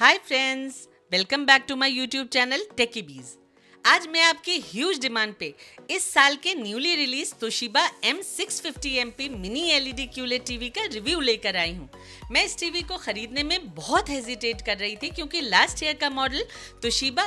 Hi friends, welcome back to my YouTube channel techy bees. आज मैं आपकी huge demand पे इस साल के newly release Toshiba M650MP mini LED QLED TV का रिव्यू लेकर आई हूँ। मैं इस टीवी को खरीदने में बहुत हेजिटेट कर रही थी क्योंकि लास्ट ईयर का मॉडल तोशिबा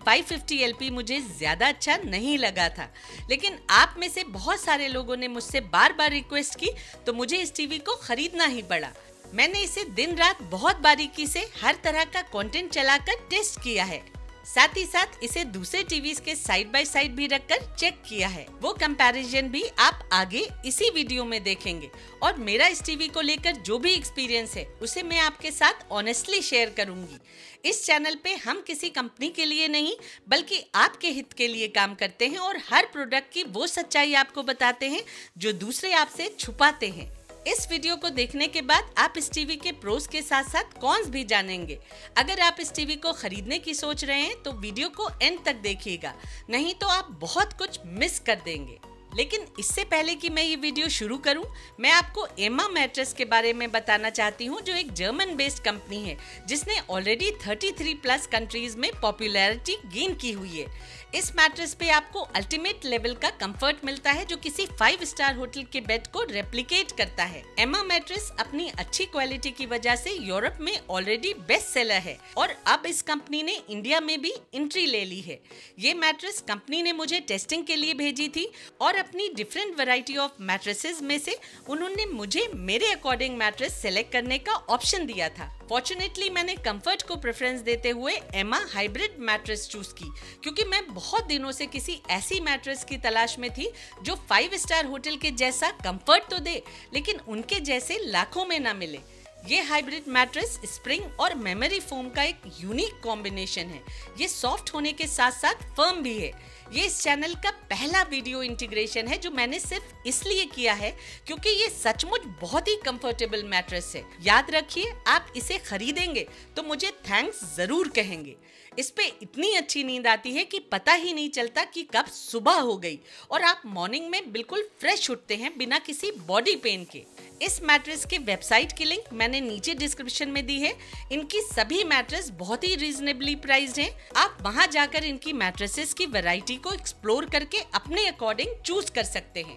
M550LP मुझे ज्यादा अच्छा नहीं लगा था, लेकिन आप में से बहुत सारे लोगों ने मुझसे बार बार रिक्वेस्ट की तो मुझे इस टीवी को खरीदना ही पड़ा। मैंने इसे दिन रात बहुत बारीकी से हर तरह का कंटेंट चलाकर टेस्ट किया है, साथ ही साथ इसे दूसरे टीवीज के साइड बाय साइड भी रखकर चेक किया है। वो कंपैरिजन भी आप आगे इसी वीडियो में देखेंगे और मेरा इस टीवी को लेकर जो भी एक्सपीरियंस है उसे मैं आपके साथ ऑनेस्टली शेयर करूंगी। इस चैनल पे हम किसी कंपनी के लिए नहीं बल्कि आपके हित के लिए काम करते हैं और हर प्रोडक्ट की वो सच्चाई आपको बताते हैं जो दूसरे आपसे छुपाते हैं। इस वीडियो को देखने के बाद आप इस टीवी के प्रोस के साथ साथ कॉन्स भी जानेंगे। अगर आप इस टीवी को खरीदने की सोच रहे हैं तो वीडियो को एंड तक देखिएगा, नहीं तो आप बहुत कुछ मिस कर देंगे। लेकिन इससे पहले कि मैं ये वीडियो शुरू करूं, मैं आपको एमा मैट्रेस के बारे में बताना चाहती हूं, जो एक जर्मन बेस्ड कंपनी है जिसने ऑलरेडी 33 प्लस कंट्रीज में पॉपुलैरिटी गेन की हुई है। इस मैट्रेस पे आपको अल्टीमेट लेवल का कंफर्ट मिलता है जो किसी 5 स्टार होटल के बेड को रेप्लिकेट करता है। एमा मैट्रेस अपनी अच्छी क्वालिटी की वजह से यूरोप में ऑलरेडी बेस्ट सेलर है और अब इस कंपनी ने इंडिया में भी एंट्री ले ली है। ये मैट्रेस कंपनी ने मुझे टेस्टिंग के लिए भेजी थी और अपनी डिफरेंट वैरायटी ऑफ मैट्रेसेस में से उन्होंने मुझे मेरे अकॉर्डिंग मैट्रेस सेलेक्ट करने का ऑप्शन दिया था। फॉर्चुनेटली मैंने कंफर्ट को प्रेफरेंस देते हुए एमा हाइब्रिड मैट्रेस चूज की, क्योंकि मैं बहुत दिनों से किसी ऐसी मैट्रेस की तलाश में थी जो 5 स्टार होटल के जैसा कंफर्ट तो दे लेकिन उनके जैसे लाखों में ना मिले। ये हाइब्रिड मैट्रेस स्प्रिंग और मेमोरी फोम का एक यूनिक कॉम्बिनेशन है। ये सॉफ्ट होने के साथ साथ फर्म भी है। ये इस चैनल का पहला वीडियो इंटीग्रेशन है जो मैंने सिर्फ इसलिए किया है क्योंकि ये सचमुच बहुत ही कंफर्टेबल मैट्रेस है। याद रखिए, आप इसे खरीदेंगे तो मुझे थैंक्स जरूर कहेंगे। इस पे इतनी अच्छी नींद आती है कि पता ही नहीं चलता कि कब सुबह हो गई और आप मॉर्निंग में बिल्कुल फ्रेश उठते हैं बिना किसी बॉडी पेन के। इस मैट्रेस के वेबसाइट की लिंक मैंने नीचे डिस्क्रिप्शन में दी है। इनकी सभी मैट्रेस बहुत ही रीजनेबली प्राइस्ड हैं। आप वहां जाकर इनकी मैट्रेसेस की वैरायटी को एक्सप्लोर करके अपने अकॉर्डिंग चूज कर सकते हैं।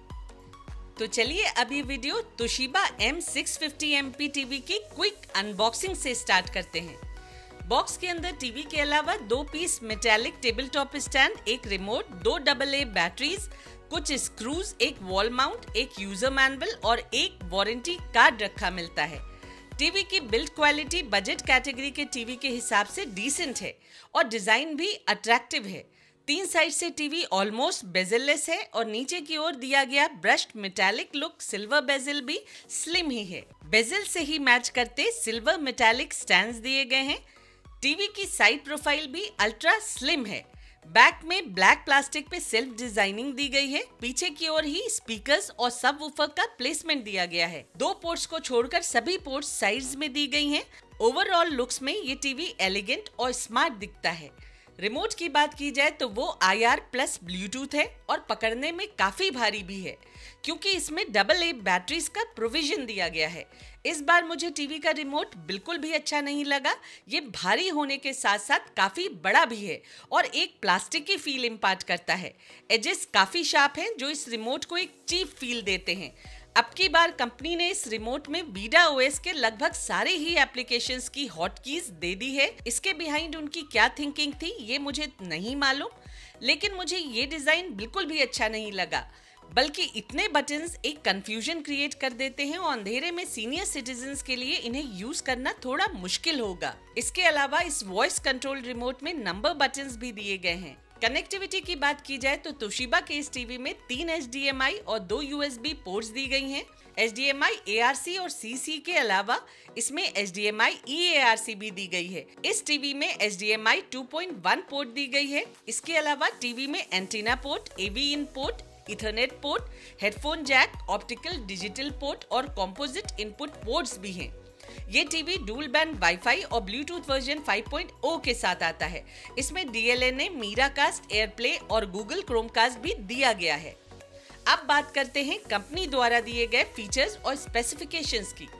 तो चलिए अभी वीडियो तोशिबा M650MP टीवी की क्विक अनबॉक्सिंग से स्टार्ट करते हैं। बॉक्स के अंदर टीवी के अलावा 2 piece metallic table top stand, एक रिमोट, 2 AA बैटरीज, कुछ स्क्रूज, एक वॉल माउंट, एक यूजर मैनुअल और एक वारंटी कार्ड रखा मिलता है। टीवी की बिल्ड क्वालिटी बजट कैटेगरी के टीवी के हिसाब से डिसेंट है और डिजाइन भी अट्रैक्टिव है। 3 साइड से टीवी ऑलमोस्ट बेजललेस है और नीचे की ओर दिया गया brushed metallic look silver bezel भी स्लिम ही है। बेजल से ही मैच करते सिल्वर मेटालिक स्टैंड्स दिए गए हैं। टीवी की साइड प्रोफाइल भी अल्ट्रा स्लिम है। बैक में ब्लैक प्लास्टिक पे सेल्फ डिजाइनिंग दी गई है। पीछे की ओर ही स्पीकर्स और सबवूफर का प्लेसमेंट दिया गया है। 2 पोर्ट्स को छोड़कर सभी पोर्ट्स साइड्स में दी गई हैं। ओवरऑल लुक्स में ये टीवी एलिगेंट और स्मार्ट दिखता है। रिमोट की बात की जाए तो वो IR प्लस ब्लूटूथ है और पकड़ने में काफी भारी भी है क्योंकि इसमें AA बैटरीज का प्रोविजन दिया गया है। इस बार मुझे टीवी का रिमोट बिल्कुल भी अच्छा नहीं लगा। ये भारी होने के साथ साथ काफी बड़ा भी है और एक प्लास्टिक की फील इम्पार्ट करता है। एजेस काफी शार्प हैं जो इस रिमोट को एक चीप फील देते हैं। अब की बार कंपनी ने इस रिमोट में वीडा OS के लगभग सारे ही एप्लीकेशंस की हॉट कीज दे दी है। इसके बिहाइंड उनकी क्या थिंकिंग थी ये मुझे नहीं मालूम, लेकिन मुझे ये डिजाइन बिल्कुल भी अच्छा नहीं लगा, बल्कि इतने बटन्स एक कंफ्यूजन क्रिएट कर देते हैं और अंधेरे में सीनियर सिटीजन्स के लिए इन्हें यूज करना थोड़ा मुश्किल होगा। इसके अलावा इस वॉइस कंट्रोल रिमोट में नंबर बटन्स भी दिए गए हैं। कनेक्टिविटी की बात की जाए तो तोशिबा के इस टीवी में 3 HDMI और 2 USB पोर्ट्स दी गई हैं। HDMI ARC और CC के अलावा इसमें HDMI eARC भी दी गई है। इस टीवी में HDMI 2.1 पोर्ट दी गई है। इसके अलावा टीवी में antenna port, AV in port, ethernet port, headphone jack, optical digital port और कंपोजिट इनपुट पोर्ट्स भी हैं। ये टीवी डुअल बैंड वाईफाई और ब्लूटूथ वर्जन 5.0 के साथ आता है। इसमें DLNA, मीराकास्ट, एयरप्ले और गूगल क्रोमकास्ट भी दिया गया है। अब बात करते हैं कंपनी द्वारा दिए गए फीचर्स और स्पेसिफिकेशंस की।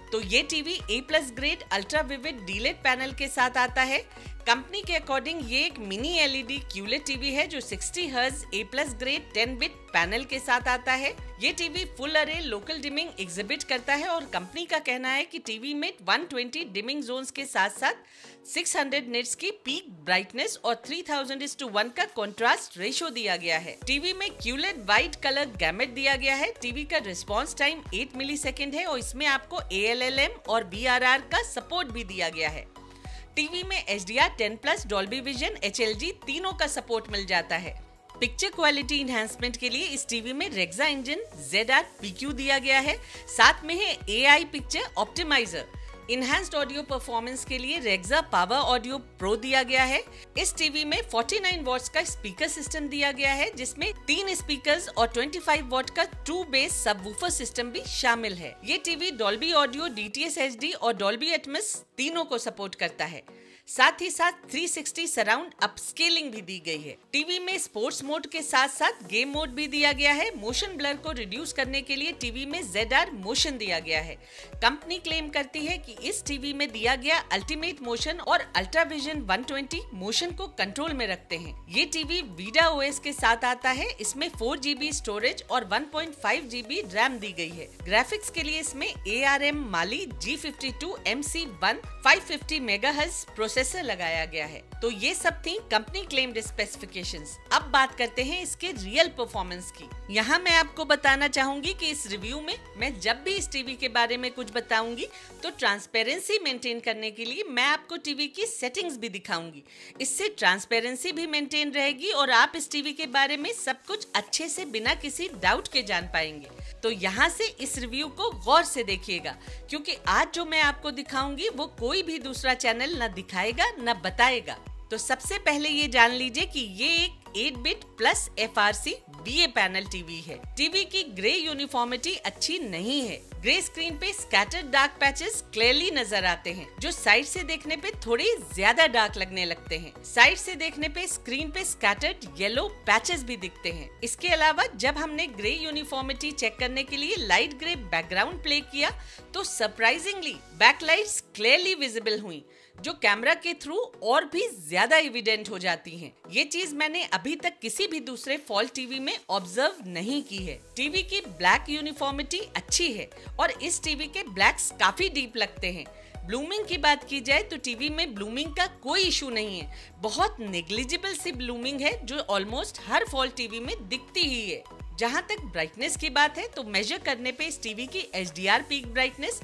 तो ये TV A+ grade ultra vivid DLED panel के साथ आता है। कंपनी के अकॉर्डिंग ये एक मिनी LED QLED टीवी है जो 60 hertz A+ grade 10 bit panel के साथ आता है। ये TV full array local dimming exhibit करता है और कंपनी का कहना है कि टीवी में 120 डिमिंग जोन्स के साथ साथ 600 निट्स की पीक ब्राइटनेस और 3000:1 का कंट्रास्ट रेशो दिया गया है। टीवी में QLED वाइट कलर गैमेट दिया गया है। टीवी का रिस्पॉन्स टाइम 8 मिलीसेकंड है और इसमें आपको ALLM और BRR का सपोर्ट भी दिया गया है। टीवी में HDR 10+, डॉल्बी विजन, HLG तीनों का सपोर्ट मिल जाता है। पिक्चर क्वालिटी इन्हांसमेंट के लिए इस टीवी में रेक्सा इंजन ZR-PQ दिया गया है। साथ में है AI picture optimiser. Enhanced audio performance के लिए रेक्सा पावर ऑडियो प्रो दिया गया है। इस टीवी में 49 वॉट्स का स्पीकर सिस्टम दिया गया है जिसमें 3 स्पीकर्स और 25 वॉट का ट्रू बेस सबवूफर सिस्टम भी शामिल है। ये TV Dolby audio, DTS HD और डॉल्बी एटमॉस तीनों को सपोर्ट करता है। साथ ही साथ 360 सराउंड अपस्केलिंग भी दी गई है। टीवी में स्पोर्ट्स मोड के साथ साथ गेम मोड भी दिया गया है। मोशन ब्लर को रिड्यूस करने के लिए टीवी में ZR मोशन दिया गया है। कंपनी क्लेम करती है कि इस टीवी में दिया गया अल्टीमेट मोशन और अल्ट्रा विजन 120 मोशन को कंट्रोल में रखते हैं। ये टीवी वीडा OS के साथ आता है। इसमें 4GB स्टोरेज और 1.5GB रैम दी गई है। ग्राफिक्स के लिए इसमें ARM Mali G52 MC1 550 MHz processor लगाया गया है। तो ये सब थी कंपनी क्लेम्ड स्पेसिफिकेशंस। अब बात करते हैं इसके रियल परफॉर्मेंस की। यहाँ मैं आपको बताना चाहूंगी कि इस रिव्यू में मैं जब भी इस टीवी के बारे में कुछ बताऊंगी तो ट्रांसपेरेंसी मेंटेन करने के लिए मैं आपको टीवी की सेटिंग्स भी दिखाऊंगी। इससे ट्रांसपेरेंसी भी मेंटेन रहेगी और आप इस टीवी के बारे में सब कुछ अच्छे से बिना किसी डाउट के जान पाएंगे। तो यहाँ से इस रिव्यू को गौर से देखिएगा क्योंकि आज जो मैं आपको दिखाऊंगी वो कोई भी दूसरा चैनल न दिखाएगा न बताएगा। तो सबसे पहले ये जान लीजिए कि ये एक 8 bit plus FRC BA panel TV है। टीवी की ग्रे यूनिफॉर्मिटी अच्छी नहीं है। ग्रे स्क्रीन पे स्कैटर्ड डार्क पैचेस क्लियरली नजर आते हैं जो साइड से देखने पे थोड़े ज्यादा डार्क लगने लगते हैं। साइड से देखने पे स्क्रीन पे स्कैटर्ड येलो पैचेस भी दिखते हैं। इसके अलावा जब हमने ग्रे यूनिफॉर्मिटी चेक करने के लिए लाइट ग्रे बैकग्राउंड प्ले किया तो सरप्राइजिंगली बैकलाइट्स क्लियरली विजिबल हुई जो कैमरा के थ्रू और भी ज्यादा एविडेंट हो जाती हैं। ये चीज मैंने अभी तक किसी भी दूसरे फॉल टीवी में ऑब्जर्व नहीं की है। टीवी की ब्लैक यूनिफॉर्मिटी अच्छी है और इस टीवी के ब्लैक्स काफी डीप लगते हैं। ब्लूमिंग की बात की जाए तो टीवी में ब्लूमिंग का कोई इशू नहीं है। बहुत नेग्लिजिबल सी ब्लूमिंग है जो ऑलमोस्ट हर फॉल टीवी में दिखती ही है। जहां तक ब्राइटनेस की बात है तो मेजर करने पे इस टीवी की HDR पीक ब्राइटनेस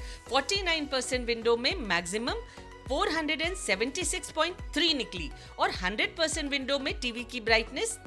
49% विंडो में मैक्सिमम 476.3 निकली और 100% विंडो में टीवी की ब्राइटनेस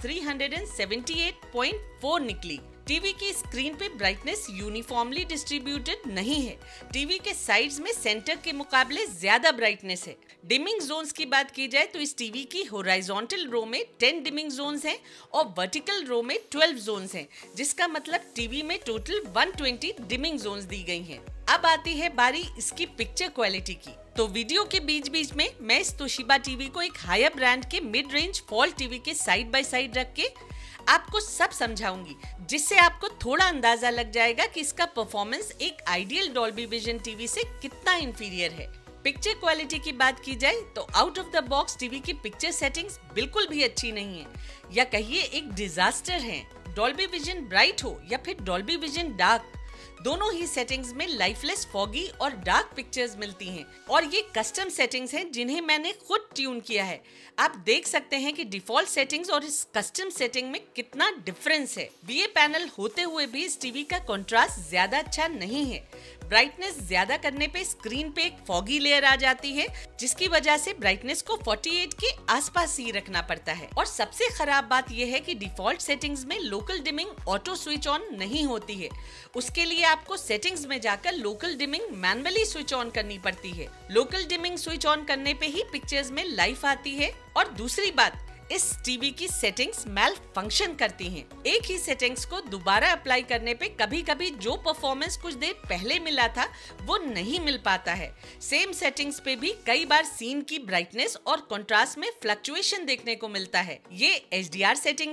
378.4 निकली। टीवी की स्क्रीन पे ब्राइटनेस यूनिफॉर्मली डिस्ट्रीब्यूटेड नहीं है। टीवी के साइड्स में सेंटर के मुकाबले ज्यादा ब्राइटनेस है। डिमिंग जोन्स की बात की जाए तो इस टीवी की हॉरिजॉन्टल रो में 10 डिमिंग जोन्स हैं और वर्टिकल रो में 12 जोन्स हैं, जिसका मतलब टीवी में टोटल 120 डिमिंग जोन्स दी गई हैं। अब आती है बारी इसकी पिक्चर क्वालिटी की। तो वीडियो के बीच बीच में मैं इस तोशिबा टीवी को एक हायर ब्रांड के मिड रेंज फॉल टीवी के साइड बाय साइड रख के आपको सब समझाऊंगी, जिससे आपको थोड़ा अंदाजा लग जाएगा कि इसका परफॉर्मेंस एक आइडियल डॉल्बी विजन टीवी से कितना इंफीरियर है। पिक्चर क्वालिटी की बात की जाए तो out of the box TV की पिक्चर सेटिंग्स बिल्कुल भी अच्छी नहीं है, या कहिए एक डिजास्टर है। डॉल्बी विजन ब्राइट हो या फिर डॉल्बी विजन डार्क, दोनों ही सेटिंग्स में लाइफलेस, फॉगी और डार्क पिक्चर्स मिलती हैं और ये कस्टम सेटिंग्स हैं जिन्हें मैंने खुद ट्यून किया है। आप देख सकते हैं कि डिफॉल्ट सेटिंग्स और इस कस्टम सेटिंग में कितना डिफरेंस है। BA पैनल होते हुए भी इस टीवी का कंट्रास्ट ज्यादा अच्छा नहीं है। ब्राइटनेस ज्यादा करने पे स्क्रीन पे एक फॉगी लेयर आ जाती है, जिसकी वजह से ब्राइटनेस को 48 के आसपास ही रखना पड़ता है। और सबसे खराब बात यह है कि डिफॉल्ट सेटिंग्स में local dimming auto switch on नहीं होती है। उसके लिए आपको सेटिंग्स में जाकर local dimming manually switch on करनी पड़ती है। लोकल डिमिंग स्विच ऑन करने पे ही पिक्चर्स में लाइफ आती है। और दूसरी बात, इस टीवी की सेटिंग्स मैल फंक्शन करती हैं। एक ही सेटिंग्स को दोबारा अप्लाई करने पे कभी कभी जो परफॉर्मेंस कुछ देर पहले मिला था वो नहीं मिल पाता है। सेम सेटिंग्स पे भी कई बार सीन की ब्राइटनेस और कंट्रास्ट में फ्लक्चुएशन देखने को मिलता है। ये HDR सेटिंग्स हैं।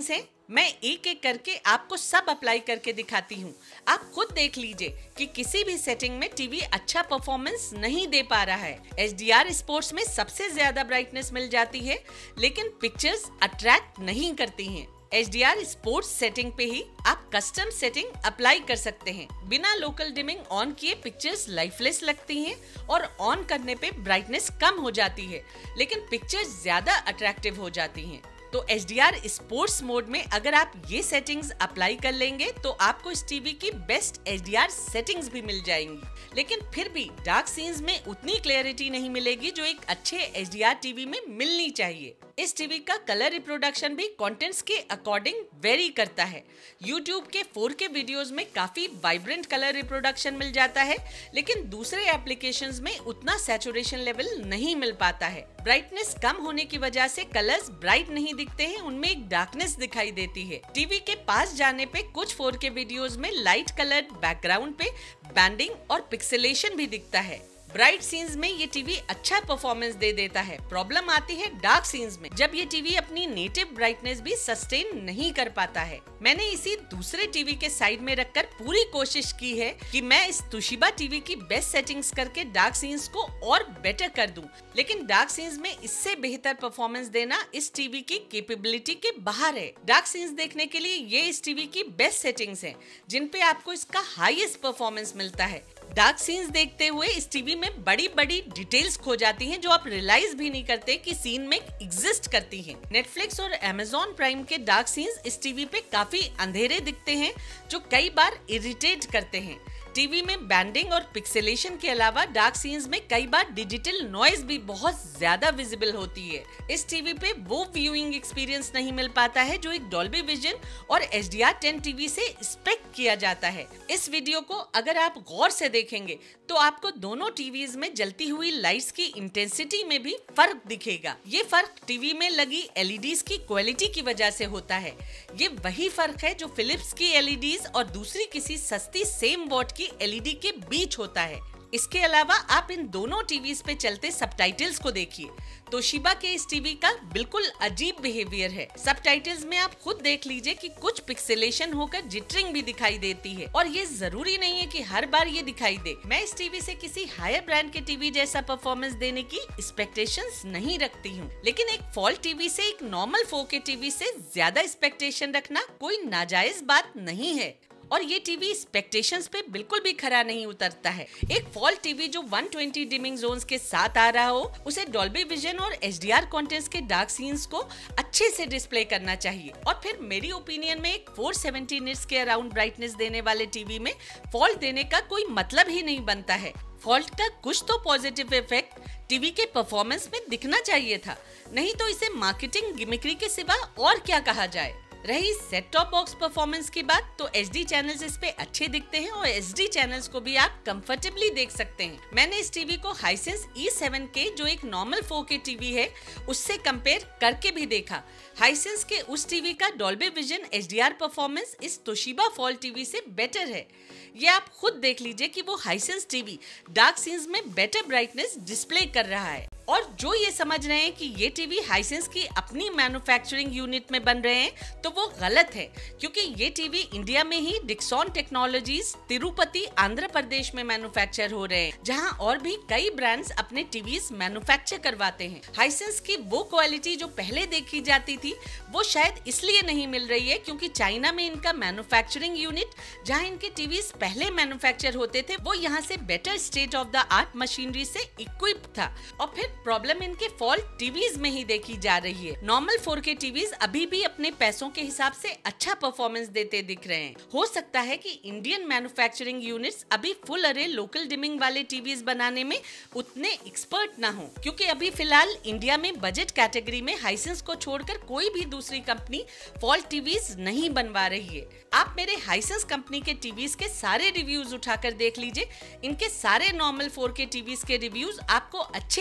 मैं एक एक करके आपको सब अप्लाई करके दिखाती हूँ। आप खुद देख लीजिए कि किसी भी सेटिंग में टीवी अच्छा परफॉर्मेंस नहीं दे पा रहा है। HDR स्पोर्ट्स में सबसे ज्यादा ब्राइटनेस मिल जाती है, लेकिन पिक्चर्स अट्रैक्ट नहीं करती हैं। HDR स्पोर्ट्स सेटिंग पे ही आप कस्टम सेटिंग अप्लाई कर सकते हैं। बिना लोकल डिमिंग ऑन किए पिक्चर्स लाइफलेस लगती हैं और ऑन करने पे ब्राइटनेस कम हो जाती है, लेकिन पिक्चर्स ज्यादा अट्रैक्टिव हो जाती हैं। तो HDR स्पोर्ट्स मोड में अगर आप ये सेटिंग्स अप्लाई कर लेंगे तो आपको इस टीवी की बेस्ट HDR सेटिंग्स भी मिल जाएंगी, लेकिन फिर भी डार्क सीन्स में उतनी क्लैरिटी नहीं मिलेगी जो एक अच्छे HDR टीवी में मिलनी चाहिए। इस टीवी का कलर रिप्रोडक्शन भी कंटेंट्स के अकॉर्डिंग वेरी करता है। YouTube के 4K वीडियोस में काफी वाइब्रेंट कलर रिप्रोडक्शन मिल जाता है, लेकिन दूसरे एप्लीकेशंस में उतना सैचुरेशन लेवल नहीं मिल पाता है। ब्राइटनेस कम होने की वजह से कलर्स ब्राइट नहीं दिखते हैं, उनमें एक डार्कनेस दिखाई देती है। टीवी के पास जाने पे कुछ 4K वीडियोस में लाइट कलर्ड बैकग्राउंड पे बैंडिंग और पिक्सेलेशन भी दिखता है। ब्राइट सीन्स में ये टीवी अच्छा परफॉर्मेंस दे देता है। प्रॉब्लम आती है डार्क सीन्स में, जब ये टीवी अपनी नेटिव ब्राइटनेस भी सस्टेन नहीं कर पाता है। मैंने इसी दूसरे टीवी के साइड में रखकर पूरी कोशिश की है कि मैं इस तोशिबा टीवी की बेस्ट सेटिंग्स करके डार्क सीन्स को और बेटर कर दूं, लेकिन डार्क सीन्स में इससे बेहतर परफॉर्मेंस देना इस टीवी की कैपेबिलिटी के बाहर है। डार्क सीन्स देखने के लिए ये इस टीवी की बेस्ट सेटिंग्स हैं, जिन पे आपको इसका हाईएस्ट परफॉर्मेंस मिलता है। डार्क सीन्स देखते हुए इस टीवी में बड़ी बड़ी डिटेल्स खो जाती हैं, जो आप रियलाइज भी नहीं करते कि सीन में एग्जिस्ट करती हैं। नेटफ्लिक्स और Amazon प्राइम के डार्क सीन्स इस टीवी पे काफी अंधेरे दिखते हैं, जो कई बार इरिटेट करते हैं। टीवी में बैंडिंग और पिक्सेलेशन के अलावा डार्क सीन्स में कई बार डिजिटल नॉइज भी बहुत ज्यादा विजिबल होती है। इस टीवी पे वो व्यूइंग एक्सपीरियंस नहीं मिल पाता है जो एक डॉल्बी विजन और HDR10 टीवी से एक्सपेक्ट किया जाता है। इस वीडियो को अगर आप गौर से देखेंगे तो आपको दोनों टीवीज में जलती हुई लाइट्स की इंटेंसिटी में भी फर्क दिखेगा। ये फर्क टीवी में लगी LEDs की क्वालिटी की वजह से होता है। ये वही फर्क है जो फिलिप्स की LEDs और दूसरी किसी सस्ती सेम वॉट की LED के बीच होता है। इसके अलावा आप इन दोनों टीवीज पे चलते सबटाइटल्स को देखिए। तोशिबा के इस टीवी का बिल्कुल अजीब बिहेवियर है। सबटाइटल्स में आप खुद देख लीजिए कि कुछ पिक्सेलेशन होकर जिटरिंग भी दिखाई देती है, और ये जरूरी नहीं है कि हर बार ये दिखाई दे। मैं इस टीवी से किसी हायर ब्रांड के टीवी जैसा परफॉर्मेंस देने की एक्सपेक्टेशंस नहीं रखती हूँ, लेकिन एक फॉल टीवी से एक नॉर्मल 4K टीवी से ज्यादा एक्सपेक्टेशन रखना कोई नाजायज बात नहीं है, और ये टीवी एक्सपेक्टेशंस पे बिल्कुल भी खरा नहीं उतरता है। एक फॉल टीवी जो 120 डिमिंग जोन्स के साथ आ रहा हो, उसे डॉल्बी विजन और HDR कंटेंट्स के डार्क सीन्स को अच्छे से डिस्प्ले करना चाहिए। और फिर मेरी ओपिनियन में एक 470 निट्स के अराउंड ब्राइटनेस देने वाले टीवी में फॉल्ट देने का कोई मतलब ही नहीं बनता है। फॉल्ट का कुछ तो पॉजिटिव इफेक्ट टीवी के परफॉर्मेंस में दिखना चाहिए था, नहीं तो इसे मार्केटिंग गिमिक्री के सिवा और क्या कहा जाए। रही सेट टॉप बॉक्स परफॉर्मेंस की बात, तो HD चैनल्स इस पे अच्छे दिखते हैं और HD चैनल्स को भी आप कंफर्टेबली देख सकते हैं। मैंने इस टीवी को हाइसेंस E7K जो एक नॉर्मल 4K टीवी है उससे कंपेयर करके भी देखा। हाइसेंस के उस टीवी का डॉल्बी विजन HDR परफॉर्मेंस इस तोशिबा फॉल टीवी से बेटर है। ये आप खुद देख लीजिए कि वो हाइसेंस टीवी डार्क सीन्स में बेटर ब्राइटनेस डिस्प्ले कर रहा है। और जो ये समझ रहे हैं कि ये टीवी हाइसेंस की अपनी मैन्युफैक्चरिंग यूनिट में बन रहे हैं, तो वो गलत है, क्योंकि ये टीवी इंडिया में ही डिक्सॉन टेक्नोलॉजीज तिरुपति आंध्र प्रदेश में मैन्युफैक्चर हो रहे हैं, जहां और भी कई ब्रांड्स अपने टीवीज मैन्युफैक्चर करवाते हैं। हाइसेंस की वो क्वालिटी जो पहले देखी जाती थी वो शायद इसलिए नहीं मिल रही है क्योंकि चाइना में इनका मैन्युफैक्चरिंग यूनिट, जहां इनके टीवीज पहले मैन्युफैक्चर होते थे, वो यहाँ से better state of the art machinery से इक्विप था। और फिर प्रॉब्लम इनके फॉल टीवीज में ही देखी जा रही है। नॉर्मल 4K टीवीज अभी भी अपने पैसों के हिसाब से अच्छा परफॉर्मेंस देते दिख रहे हैं। हो सकता है कि इंडियन मैन्युफैक्चरिंग यूनिट्स अभी फुल अरे लोकल डिमिंग वाले टीवीज बनाने में उतने एक्सपर्ट ना हो, क्योंकि अभी फिलहाल इंडिया में बजट कैटेगरी में हाइसेंस को छोड़कर कोई भी दूसरी कंपनी फॉल टीवीज नहीं बनवा रही है। आप मेरे हाइसेंस कंपनी के टीवीज के सारे रिव्यूज उठाकर देख लीजिए। इनके सारे नॉर्मल 4K टीवीज के रिव्यूज आपको अच्छे ही मिले।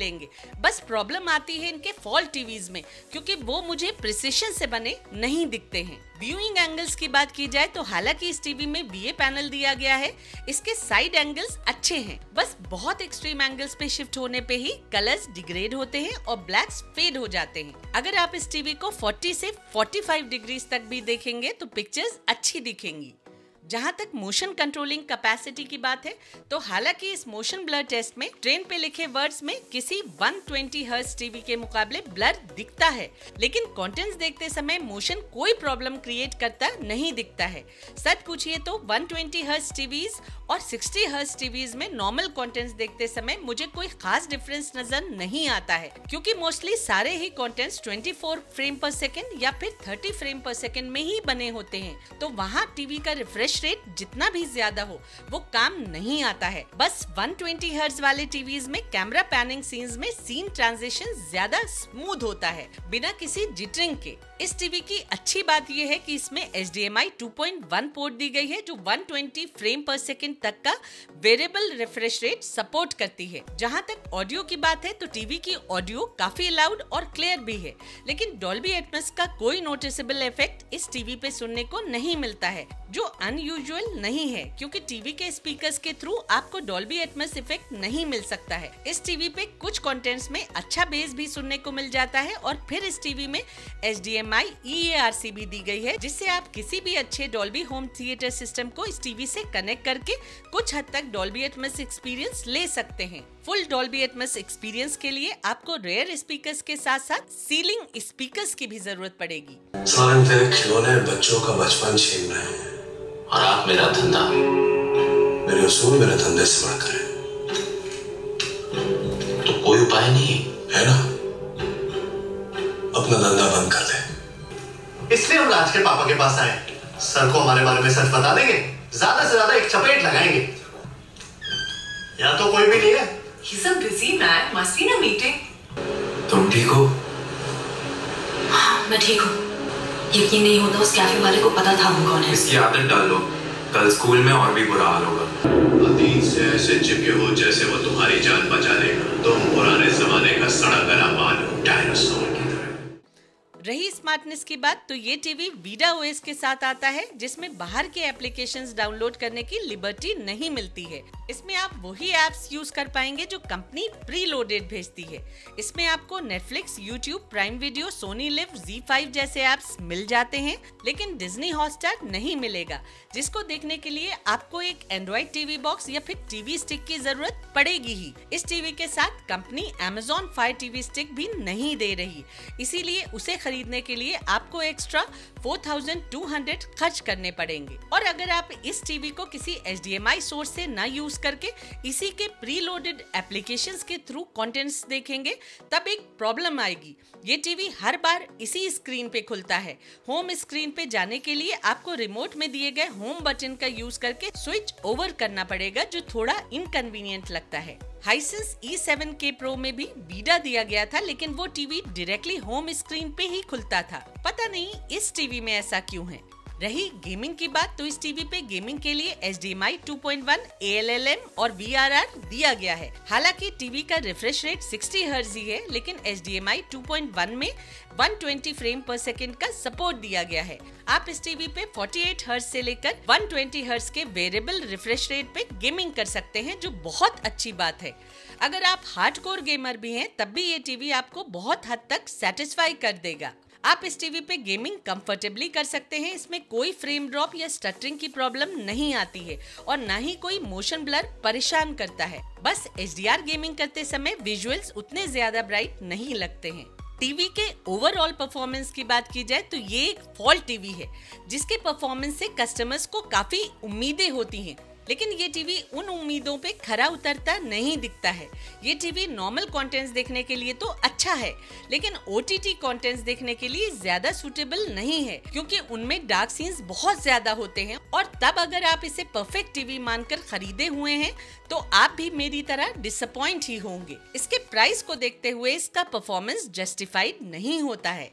मिलेंगे। बस प्रॉब्लम आती है इनके फॉल टीवीज में, क्योंकि वो मुझे प्रिसिशन से बने नहीं दिखते हैं। व्यूइंग एंगल्स की बात की जाए तो हालांकि इस टीवी में VA पैनल दिया गया है, इसके साइड एंगल्स अच्छे हैं। बस बहुत एक्सट्रीम एंगल्स पे शिफ्ट होने पे ही कलर्स डिग्रेड होते हैं और ब्लैक्स फेड हो जाते हैं। अगर आप इस टीवी को 40 से 45 डिग्रीज तक भी देखेंगे तो पिक्चर्स अच्छी दिखेंगी। जहां तक मोशन कंट्रोलिंग कैपेसिटी की बात है तो हालांकि इस मोशन ब्लर टेस्ट में ट्रेन पे लिखे वर्ड्स में किसी 120 हर्ट्ज टीवी के मुकाबले ब्लर दिखता है, लेकिन कंटेंट्स देखते समय मोशन कोई प्रॉब्लम क्रिएट करता नहीं दिखता है। सच पूछिए तो 120 हर्ट्ज टीवीज और 60 हर्ट्ज टीवीज में नॉर्मल कंटेंट्स देखते समय मुझे कोई खास डिफरेंस नजर नहीं आता है, क्योंकि मोस्टली सारे ही कंटेंट्स 24 फ्रेम पर सेकंड या फिर 30 फ्रेम पर सेकंड में ही बने होते हैं। तो वहाँ टीवी का रिफ्रेश रेट जितना भी ज्यादा हो वो काम नहीं आता है। बस 120 हर्ट्ज वाले टीवीज में कैमरा पैनिंग सीन्स में सीन ट्रांजिशन ज्यादा स्मूथ होता है बिना किसी जिटरिंग के। इस टीवी की अच्छी बात यह है कि इसमें HDMI 2.1 पोर्ट दी गई है जो 120 फ्रेम पर सेकंड तक का वेरिएबल रिफ्रेश रेट सपोर्ट करती है। जहां तक ऑडियो की बात है तो टीवी की ऑडियो काफी लाउड और क्लियर भी है, लेकिन डॉल्बी एटमॉस का कोई नोटिसेबल इफेक्ट इस टीवी पे सुनने को नहीं मिलता है, जो अनयूजुअल नहीं है, क्योंकि टीवी के स्पीकर्स के थ्रू आपको डॉल्बी एटमॉस इफेक्ट नहीं मिल सकता है। इस टीवी पे कुछ कंटेंट्स में अच्छा बेस भी सुनने को मिल जाता है और फिर इस टीवी में HDMI EARC भी दी गई है, जिससे आप किसी भी अच्छे डॉल्बी होम थिएटर सिस्टम को इस टीवी से कनेक्ट करके कुछ हद तक डॉल्बी एटमॉस एक्सपीरियंस ले सकते हैं। फुल डॉल्बी एटमॉस एक्सपीरियंस के लिए आपको रेयर स्पीकर्स के साथ साथ सीलिंग स्पीकर्स की भी जरूरत पड़ेगी। स्वर्ण तेरे खिलौने बच्चों का बचपन छीन रहे हैं और आप मेरा धंधा। मेरे उसूल मेरे धंधे से बढ़कर है। तो कोई उपाय नहीं है ना? अपना धंधा बंद कर दे। इसलिए हम राज के पापा के पास आए। सर को हमारे बारे में सच बता देंगे, ज्यादा से ज्यादा एक चपेट लगाएंगे। यहाँ तो कोई भी नहीं है। He's a busy man, must be in a meeting. तुम ठीक हो? हाँ, मैं ठीक हूँ। यकीन नहीं होता उस कैफे वाले को पता था हम कौन है। इसकी आदत डाल लो, कल स्कूल में और भी बुरा हाल होगा। अतीत से ऐसे चिपके हो जैसे वो तुम्हारी जान बचा लेगा। तुम पुराने जमाने का सड़ा गला मान हो, डायनासोर की तरह। रही स्मार्टनेस की बात तो ये टीवी वीडा OS के साथ आता है, जिसमें बाहर के एप्लीकेशंस डाउनलोड करने की लिबर्टी नहीं मिलती है। इसमें आप वही एप्स यूज कर पाएंगे जो कंपनी प्री लोडेड भेजती है। इसमें आपको Netflix, YouTube, prime video, Sony liv, Z5 जैसे एप्स मिल जाते हैं, लेकिन डिज्नी हॉटस्टार नहीं मिलेगा, जिसको देखने के लिए आपको एक एंड्रॉइड टीवी बॉक्स या फिर टीवी स्टिक की जरूरत पड़ेगी ही। इस टीवी के साथ company Amazon Fire TV stick भी नहीं दे रही, इसीलिए उसे खरीदने के लिए आपको एक्स्ट्रा 4200 खर्च करने पड़ेंगे। और अगर आप इस टीवी को किसी HDMI सोर्स से न यूज करके इसी के प्री लोडेड एप्लीकेशंस के थ्रू कंटेंट्स देखेंगे तब एक प्रॉब्लम आएगी। ये टीवी हर बार इसी स्क्रीन पे खुलता है। होम स्क्रीन पे जाने के लिए आपको रिमोट में दिए गए होम बटन का यूज करके स्विच ओवर करना पड़ेगा, जो थोड़ा इनकन्वीनियंट लगता है। हाइसेंस E7K Pro में भी वीडा दिया गया था, लेकिन वो टीवी डायरेक्टली होम स्क्रीन पे ही खुलता था। पता नहीं इस टीवी में ऐसा क्यों है। रही गेमिंग की बात तो इस टीवी पे गेमिंग के लिए HDMI 2.1, ALLM और VRR दिया गया है। हालांकि टीवी का रिफ्रेश रेट 60 हर्ट्ज ही है, लेकिन HDMI 2.1 में 120 फ्रेम पर सेकंड का सपोर्ट दिया गया है। आप इस टीवी पे 48 हर्ट्ज से लेकर 120 हर्ट्ज के वेरिएबल रिफ्रेश रेट पे गेमिंग कर सकते हैं, जो बहुत अच्छी बात है। अगर आप हार्डकोर गेमर भी हैं तब भी ये टीवी आपको बहुत हद तक सेटिस्फाई कर देगा। आप इस टीवी पे गेमिंग कंफर्टेबली कर सकते हैं। इसमें कोई फ्रेम ड्रॉप या स्टटरिंग की प्रॉब्लम नहीं आती है और ना ही कोई मोशन ब्लर परेशान करता है। बस HDR गेमिंग करते समय विजुअल्स उतने ज्यादा ब्राइट नहीं लगते हैं। टीवी के ओवरऑल परफॉर्मेंस की बात की जाए तो ये एक फॉल टीवी है, जिसके परफॉर्मेंस से कस्टमर्स को काफी उम्मीदें होती हैं, लेकिन ये टीवी उन उम्मीदों पे खरा उतरता नहीं दिखता है। ये टीवी नॉर्मल कंटेंट्स देखने के लिए तो अच्छा है, लेकिन OTT कंटेंट्स देखने के लिए ज्यादा सूटेबल नहीं है, क्योंकि उनमें डार्क सीन्स बहुत ज्यादा होते हैं। और तब अगर आप इसे परफेक्ट टीवी मानकर खरीदे हुए हैं तो आप भी मेरी तरह डिसअपॉइंट ही होंगे। इसके प्राइस को देखते हुए इसका परफॉर्मेंस जस्टिफाइड नहीं होता है।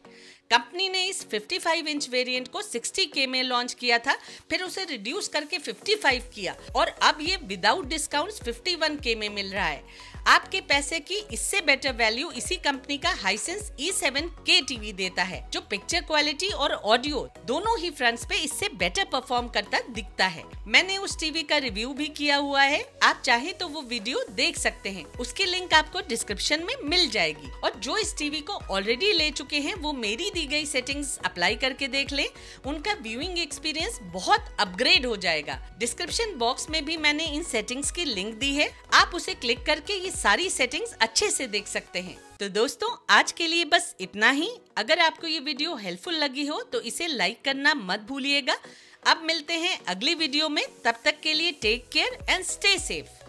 कंपनी ने इस 55 इंच वेरिएंट को 60K में लॉन्च किया था, फिर उसे रिड्यूस करके 55 किया और अब ये विदाउट डिस्काउंट्स 51K में मिल रहा है। आपके पैसे की इससे बेटर वैल्यू इसी कंपनी का हाइसेंस E7K टीवी देता है, जो पिक्चर क्वालिटी और ऑडियो दोनों ही फ्रंट्स पे इससे बेटर परफॉर्म करता दिखता है। मैंने उस टीवी का रिव्यू भी किया हुआ है, आप चाहे तो वो वीडियो देख सकते हैं, उसकी लिंक आपको डिस्क्रिप्शन में मिल जाएगी। और जो इस टीवी को ऑलरेडी ले चुके हैं वो मेरी दी गई सेटिंग्स अप्लाई करके देख ले, उनका व्यूइंग एक्सपीरियंस बहुत अपग्रेड हो जाएगा। डिस्क्रिप्शन बॉक्स में भी मैंने इन सेटिंग्स की लिंक दी है, आप उसे क्लिक करके ये सारी सेटिंग्स अच्छे से देख सकते हैं। तो दोस्तों आज के लिए बस इतना ही। अगर आपको ये वीडियो हेल्पफुल लगी हो तो इसे लाइक करना मत भूलिएगा। अब मिलते हैं अगली वीडियो में, तब तक के लिए take care and stay safe.